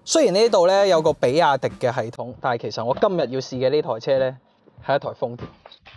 雖然呢度咧有個比亞迪嘅系統，但係其實我今日要試嘅呢台車咧係一台豐田。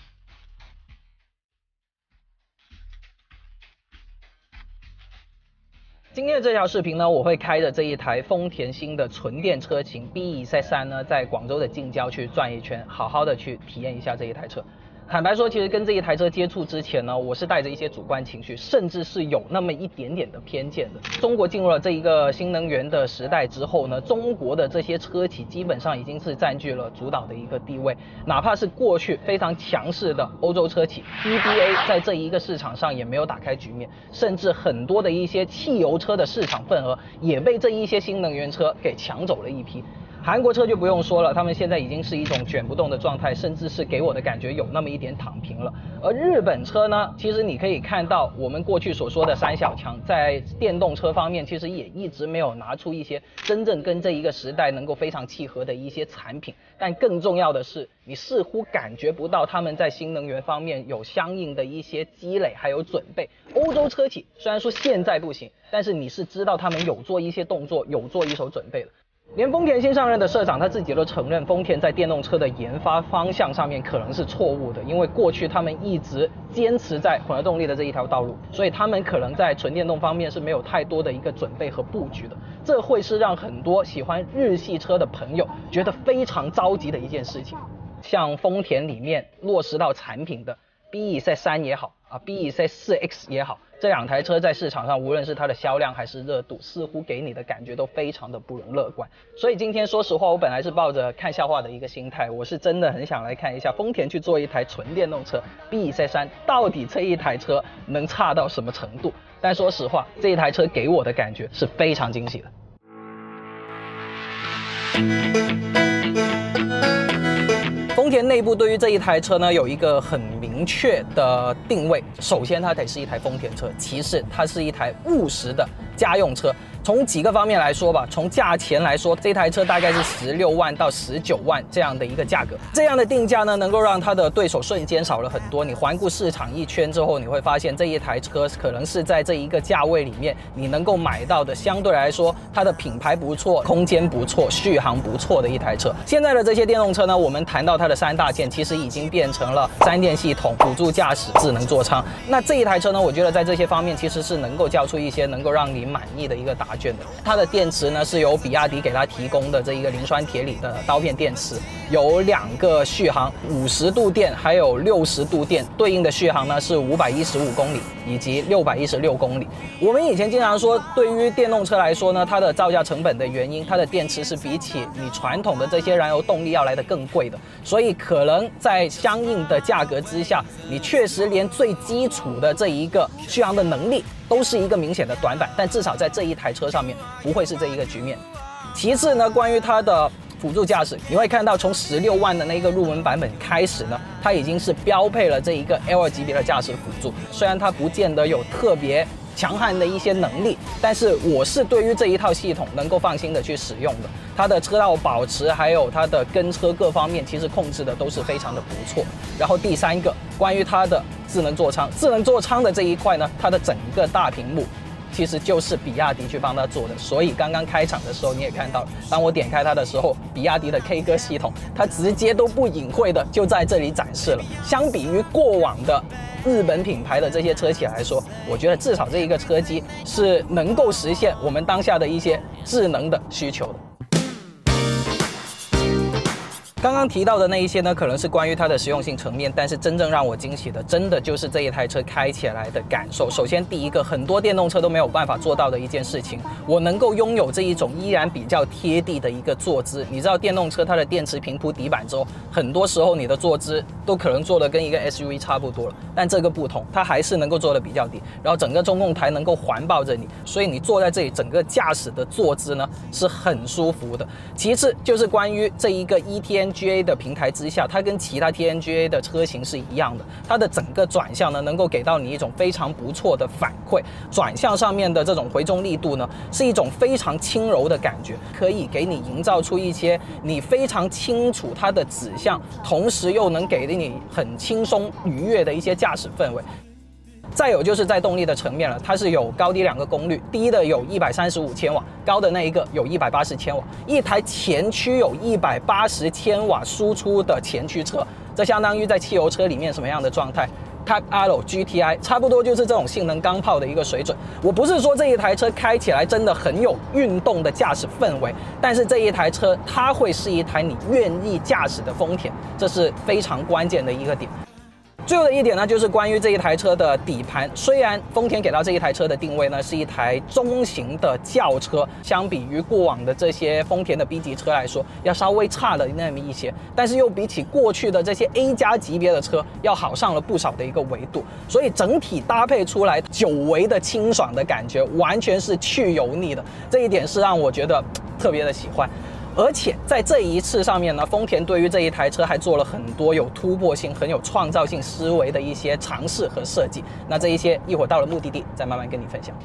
今天的这条视频呢，我会开着这一台丰田新的纯电车型 BEZ3呢，在广州的近郊去转一圈，好好的去体验一下这一台车。坦白说，其实跟这一台车接触之前呢，我是带着一些主观情绪，甚至是有那么一点点的偏见的。中国进入了这一个新能源的时代之后呢，中国的这些车企基本上已经是占据了主导的一个地位，哪怕是过去非常强势的欧洲车企 EBA 在这一个市场上也没有打开局面，甚至很多的一些汽油车的市场份额也被这一些新能源车给抢走了一批。韩国车就不用说了，他们现在已经是一种卷不动的状态，甚至是给我的感觉有那么一点躺平了。而日本车呢，其实你可以看到我们过去所说的三小强，在电动车方面其实也一直没有拿出一些真正跟这一个时代能够非常契合的一些产品。但更重要的是，你似乎感觉不到他们在新能源方面有相应的一些积累还有准备。欧洲车企虽然说现在不行，但是你是知道他们有做一些动作，有做一手准备的。连丰田新上任的社长他自己都承认，丰田在电动车的研发方向上面可能是错误的，因为过去他们一直坚持在混合动力的这一条道路，所以他们可能在纯电动方面是没有太多的一个准备和布局的，这会是让很多喜欢日系车的朋友觉得非常着急的一件事情。像丰田里面落实到产品的 BEZ3 也好BEZ4X 也好，这两台车在市场上无论是它的销量还是热度，似乎给你的感觉都非常的不容乐观。所以今天说实话，我本来是抱着看笑话的一个心态，我是真的很想来看一下丰田去做一台纯电动车 BEZ3 到底这一台车能差到什么程度。但说实话，这一台车给我的感觉是非常惊喜的。丰田内部对于这一台车呢有一个很明确的定位，首先它得是一台丰田车，其次它是一台务实的家用车。从几个方面来说吧，从价钱来说，这台车大概是16万到19万这样的一个价格。这样的定价呢，能够让它的对手瞬间少了很多。你环顾市场一圈之后，你会发现这一台车可能是在这一个价位里面你能够买到的，相对来说它的品牌不错，空间不错，续航不错的一台车。现在的这些电动车呢，我们谈到它的三大件，其实已经变成了3电系统、辅助驾驶、智能座舱。那这一台车呢，我觉得在这些方面其实是能够交出一些能够让你满意的一个答卷的。它的电池呢是由比亚迪给它提供的这一个磷酸铁锂的刀片电池，有2个续航，50度电还有60度电，对应的续航呢是515公里以及616公里。我们以前经常说，对于电动车来说呢，它的造价成本的原因，它的电池是比起你传统的这些燃油动力要来的更贵的，所以可能在相应的价格之下，你确实连最基础的这一个续航的能力都是一个明显的短板，但至少在这一台车上面不会是这一个局面。其次呢，关于它的辅助驾驶，你会看到从16万的那个入门版本开始呢，它已经是标配了这一个 L 级别的驾驶辅助。虽然它不见得有特别强悍的一些能力，但是我是对于这一套系统能够放心的去使用的。它的车道保持还有它的跟车各方面其实控制的都是非常的不错。然后第3个，关于它的智能座舱，智能座舱的这一块呢，它的整个大屏幕其实就是比亚迪去帮他做的，所以刚刚开场的时候你也看到，当我点开它的时候，比亚迪的 K 歌系统，它直接都不隐晦的就在这里展示了。相比于过往的日本品牌的这些车企来说，我觉得至少这一个车机是能够实现我们当下的一些智能的需求的。刚刚提到的那一些呢，可能是关于它的实用性层面，但是真正让我惊喜的，真的就是这一台车开起来的感受。首先，第一个，很多电动车都没有办法做到的一件事情，我能够拥有这一种依然比较贴地的一个坐姿。你知道，电动车它的电池平铺底板之后，很多时候你的坐姿都可能做的跟一个 SUV 差不多了，但这个不同，它还是能够做的比较低，然后整个中控台能够环抱着你，所以你坐在这里，整个驾驶的坐姿呢是很舒服的。其次就是关于这一个 ETNGA 的平台之下，它跟其他 TNGA 的车型是一样的，它的整个转向呢能够给到你一种非常不错的反馈，转向上面的这种回重力度呢是一种非常轻柔的感觉，可以给你营造出一些你非常清楚它的指向，同时又能给你很轻松愉悦的一些驾驶氛围。 再有就是在动力的层面了，它是有高低两个功率，低的有135千瓦，高的那一个有180千瓦，一台前驱有180千瓦输出的前驱车，这相当于在汽油车里面什么样的状态？Type R GTI 差不多就是这种性能钢炮的一个水准。我不是说这一台车开起来真的很有运动的驾驶氛围，但是这一台车它会是一台你愿意驾驶的丰田，这是非常关键的一个点。最后的一点呢，就是关于这一台车的底盘。虽然丰田给到这一台车的定位呢是一台中型的轿车，相比于过往的这些丰田的 B 级车来说，要稍微差了那么一些，但是又比起过去的这些 A 加级别的车要好上了不少的一个维度，所以整体搭配出来久违的清爽的感觉，完全是去油腻的，这一点是让我觉得特别的喜欢。而且在这一次上面呢，丰田对于这一台车还做了很多有突破性、很有创造性思维的一些尝试和设计。那这一些一会儿到了目的地再慢慢跟你分享。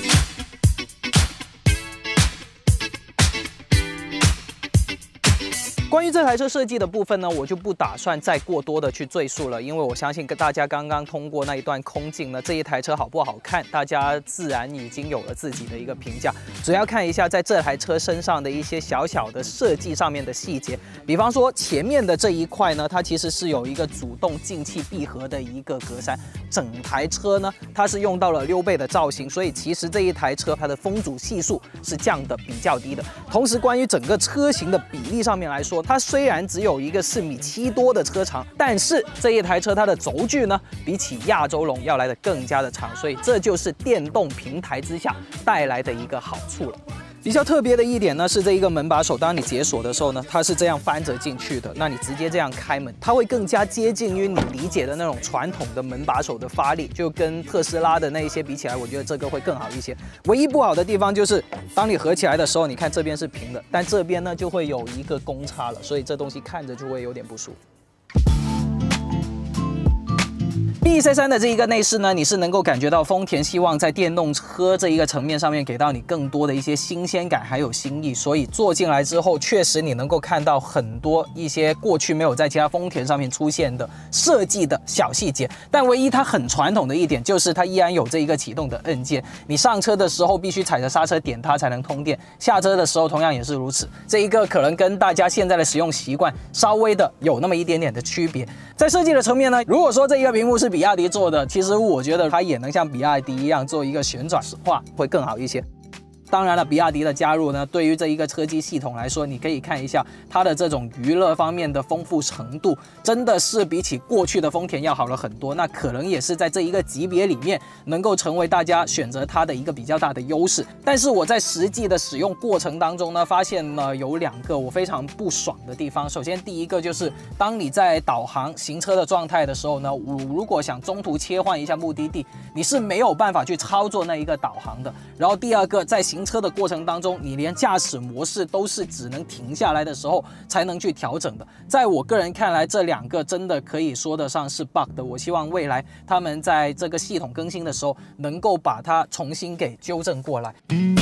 关于这台车设计的部分呢，我就不打算再过多的去赘述了，因为我相信大家刚刚通过那一段空镜呢，这一台车好不好看，大家自然已经有了自己的一个评价。主要看一下在这台车身上的一些小小的设计上面的细节，比方说前面的这一块呢，它其实是有一个主动进气闭合的一个格栅，整台车呢它是用到了溜背的造型，所以其实这一台车它的风阻系数是降的比较低的。同时，关于整个车型的比例上面来说，它虽然只有一个4.7米多的车长，但是这一台车它的轴距呢，比起亚洲龙要来的更加的长，所以这就是电动平台之下带来的一个好处了。比较特别的一点呢，是这一个门把手，当你解锁的时候呢，它是这样翻着进去的，那你直接这样开门，它会更加接近于你理解的那种传统的门把手的发力，就跟特斯拉的那一些比起来，我觉得这个会更好一些。唯一不好的地方就是，当你合起来的时候，你看这边是平的，但这边呢就会有一个公差了，所以这东西看着就会有点不舒服。BE-C3的这一个内饰呢，你是能够感觉到丰田希望在电动车这一个层面上面给到你更多的一些新鲜感还有新意，所以坐进来之后，确实你能够看到很多一些过去没有在其他丰田上面出现的设计的小细节。但唯一它很传统的一点就是它依然有这一个启动的按键，你上车的时候必须踩着刹车点它才能通电，下车的时候同样也是如此。这一个可能跟大家现在的使用习惯稍微的有那么一点点的区别。在设计的层面呢，如果说这一个屏幕是比亚迪做的，其实我觉得它也能像比亚迪一样做一个旋转化，会更好一些。当然了，比亚迪的加入呢，对于这一个车机系统来说，你可以看一下它的这种娱乐方面的丰富程度，真的是比起过去的丰田要好了很多。那可能也是在这一个级别里面能够成为大家选择它的一个比较大的优势。但是我在实际的使用过程当中呢，发现了有2个我非常不爽的地方。首先，第一个就是当你在导航行车的状态的时候呢，我如果想中途切换一下目的地，你是没有办法去操作那一个导航的。然后第二个，在行车的过程当中，你连驾驶模式都是只能停下来的时候才能去调整的。在我个人看来，这2个真的可以说得上是 bug 的。我希望未来他们在这个系统更新的时候，能够把它重新给纠正过来。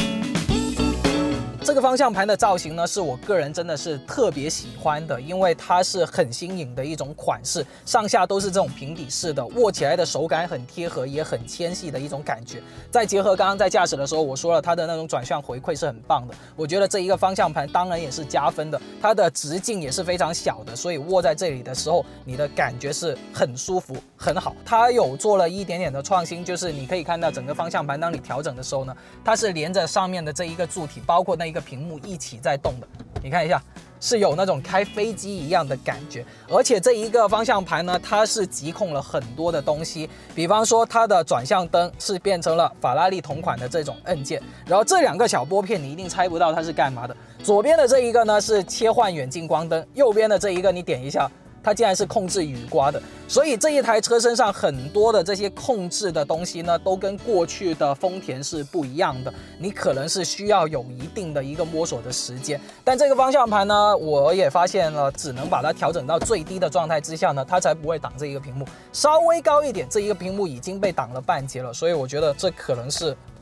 这个方向盘的造型呢，是我个人真的是特别喜欢的，因为它是很新颖的一种款式，上下都是这种平底式的，握起来的手感很贴合，也很纤细的一种感觉。再结合刚刚在驾驶的时候我说了，它的那种转向回馈是很棒的，我觉得这一个方向盘当然也是加分的，它的直径也是非常小的，所以握在这里的时候，你的感觉是很舒服，很好。它有做了一点点的创新，就是你可以看到整个方向盘，当你调整的时候呢，它是连着上面的这一个柱体，包括那一个屏幕一起在动的，你看一下，是有那种开飞机一样的感觉。而且这一个方向盘呢，它是集控了很多的东西，比方说它的转向灯是变成了法拉利同款的这种按键，然后这2个小拨片你一定猜不到它是干嘛的。左边的这一个呢是切换远近光灯，右边的这一个你点一下，它竟然是控制雨刮的。所以这一台车身上很多的这些控制的东西呢，都跟过去的丰田是不一样的，你可能是需要有一定的一个摸索的时间。但这个方向盘呢，我也发现了，只能把它调整到最低的状态之下呢，它才不会挡这一个屏幕。稍微高一点，这一个屏幕已经被挡了半截了，所以我觉得这可能是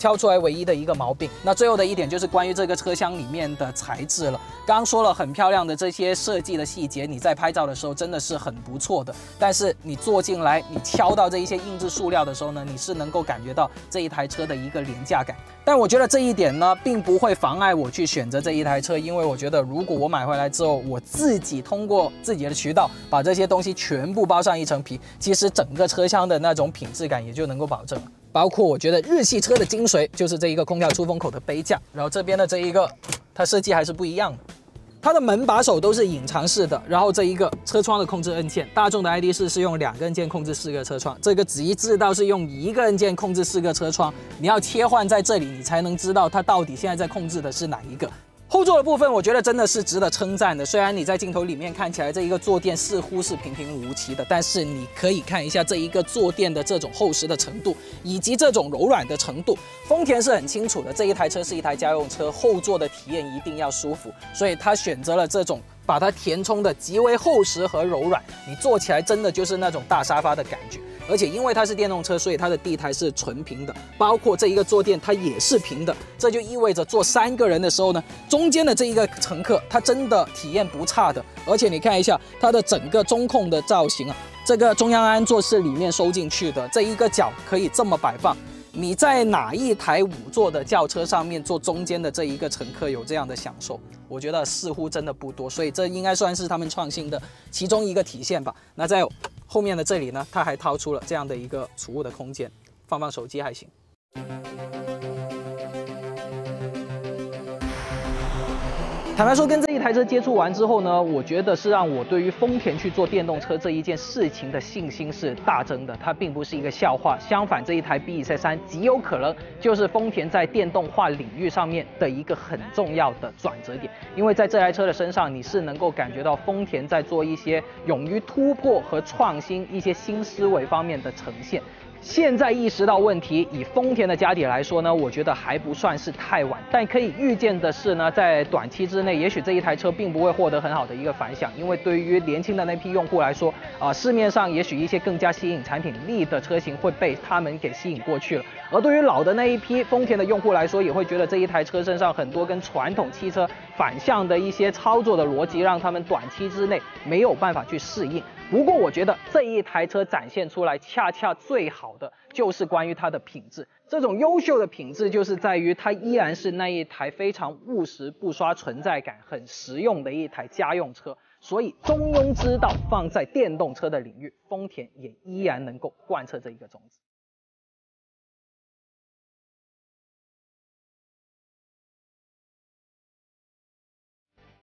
挑出来唯一的一个毛病。那最后的一点就是关于这个车厢里面的材质了。刚刚说了很漂亮的这些设计的细节，你在拍照的时候真的是很不错的。但是你坐进来，你敲到这一些硬质塑料的时候呢，你是能够感觉到这一台车的一个廉价感。但我觉得这一点呢，并不会妨碍我去选择这一台车，因为我觉得如果我买回来之后，我自己通过自己的渠道把这些东西全部包上一层皮，其实整个车厢的那种品质感也就能够保证了。包括我觉得日系车的精髓就是这一个空调出风口的杯架，然后这边的这一个，它设计还是不一样的。它的门把手都是隐藏式的，然后这一个车窗的控制按键，大众的 ID.4是用2个按键控制4个车窗，这个极致到是用1个按键控制4个车窗，你要切换在这里，你才能知道它到底现在在控制的是哪一个。后座的部分，我觉得真的是值得称赞的。虽然你在镜头里面看起来这一个坐垫似乎是平平无奇的，但是你可以看一下这一个坐垫的这种厚实的程度，以及这种柔软的程度。丰田是很清楚的，这一台车是一台家用车，后座的体验一定要舒服，所以他选择了这种把它填充的极为厚实和柔软，你坐起来真的就是那种大沙发的感觉。而且因为它是电动车，所以它的地台是纯平的，包括这一个坐垫它也是平的，这就意味着坐3个人的时候呢，中间的这一个乘客他真的体验不差的。而且你看一下它的整个中控的造型啊，这个中央安座是里面收进去的，这一个角可以这么摆放。你在哪一台5座的轿车上面坐中间的这一个乘客有这样的享受？我觉得似乎真的不多，所以这应该算是他们创新的其中一个体现吧。那在后面的这里呢，它还掏出了这样的一个储物的空间，放手机还行。坦白说，跟这一台车接触完之后呢，我觉得是让我对于丰田去做电动车这一件事情的信心是大增的。它并不是一个笑话，相反，这一台 BZ3 极有可能就是丰田在电动化领域上面的一个很重要的转折点。因为在这台车的身上，你是能够感觉到丰田在做一些勇于突破和创新、一些新思维方面的呈现。现在意识到问题，以丰田的家底来说呢，我觉得还不算是太晚。但可以预见的是呢，在短期之内，也许这一台车并不会获得很好的一个反响，因为对于年轻的那批用户来说，市面上也许一些更加吸引产品力的车型会被他们给吸引过去了。而对于老的那一批丰田的用户来说，也会觉得这一台车身上很多跟传统汽车反向的一些操作的逻辑，让他们短期之内没有办法去适应。不过我觉得这一台车展现出来恰恰最好的就是关于它的品质，这种优秀的品质就是在于它依然是那一台非常务实、不刷存在感、很实用的一台家用车。所以中庸之道放在电动车的领域，丰田也依然能够贯彻这一个宗旨。